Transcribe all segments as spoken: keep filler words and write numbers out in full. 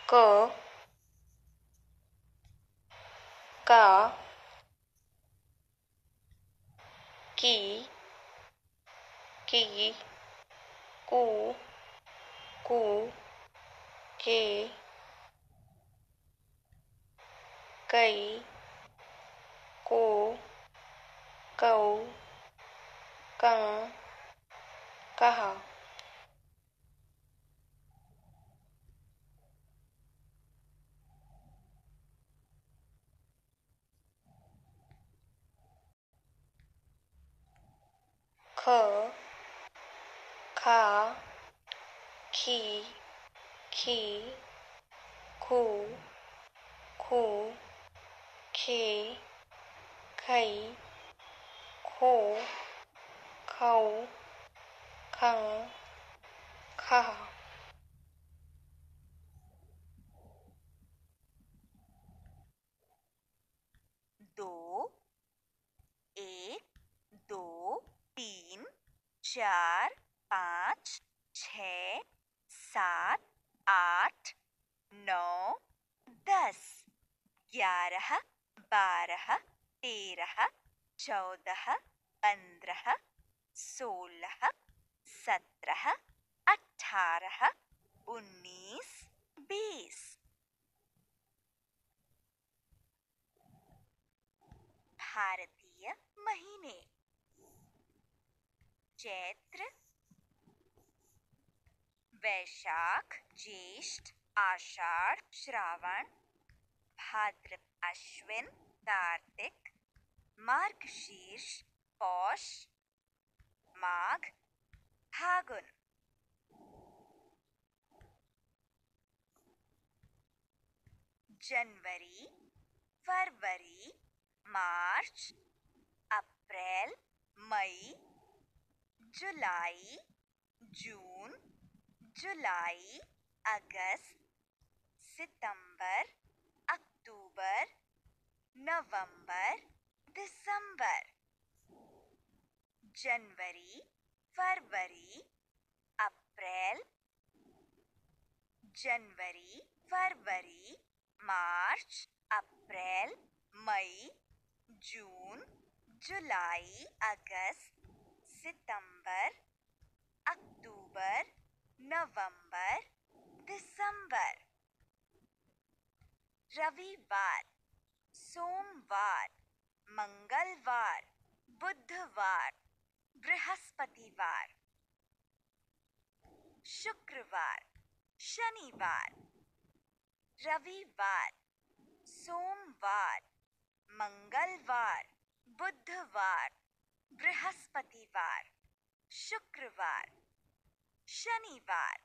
क का की की कु कु के कई को कौ कं कहा। ख खा खी खी खू खू खे खई खो खौ खं खा। दो, एक, दो, तीन, चार, पाँच, छ, सात, आठ, नौ, दस, ग्यारह, बारह, तेरह, चौदह, पंद्रह, सोलह, सत्रह, अठारह, उन्नीस, बीस। भारतीय महीने: चैत्र, वैशाख, ज्येष्ठ, आषाढ़, श्रावण, भाद्र, अश्विन, कार्तिक, मार्गशीर्ष, पौष, माघ, फागुन। जनवरी, फरवरी, मार्च, अप्रैल, मई, जुलाई, जून, जुलाई, अगस्त, सितंबर, अक्टूबर, नवंबर, दिसंबर। जनवरी, फरवरी, अप्रैल, जनवरी, फरवरी, मार्च, अप्रैल, मई, जून, जुलाई, अगस्त, सितंबर, अक्टूबर, नवंबर, दिसंबर। रविवार, सोमवार, मंगलवार, बुधवार, बृहस्पतिवार, शुक्रवार, शनिवार। रविवार, सोमवार, मंगलवार, बुधवार, बृहस्पतिवार, शुक्रवार, शनिवार।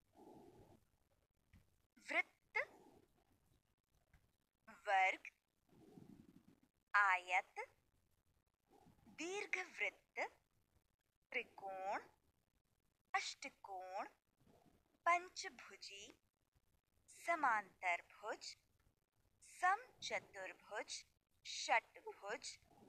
वृत्त, वर्ग, आयत, दीर्घवृत्त, त्रिकोण, अष्टकोण, पंचभुजी, समांतरभुज, समचतुर्भुज, षटभुज।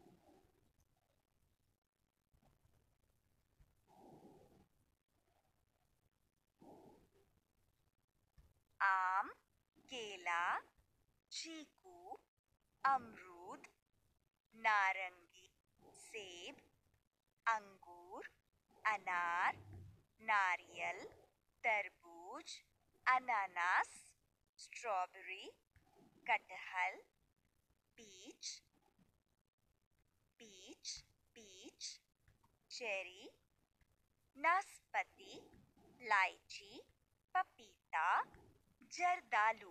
आम, केला, चीकू, अमरूद, नारंगी, सेब, अंगूर, अनार, नारियल, तरबूज, अनानास, स्ट्रॉबेरी, कटहल, पीच, पीच, पीच, चेरी, नाशपाती, लाइची, पपीता, जर्दालू।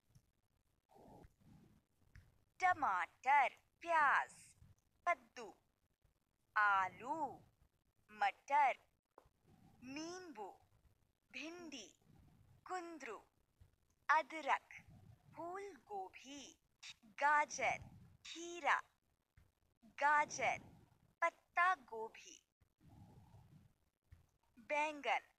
टमाटर, प्याज, कद्दू, आलू, मटर, नींबू, भिंडी, कुंदरू, अदरक, फूल गोभी, गाजर, खीरा, गाजर, पत्ता गोभी, बैंगन,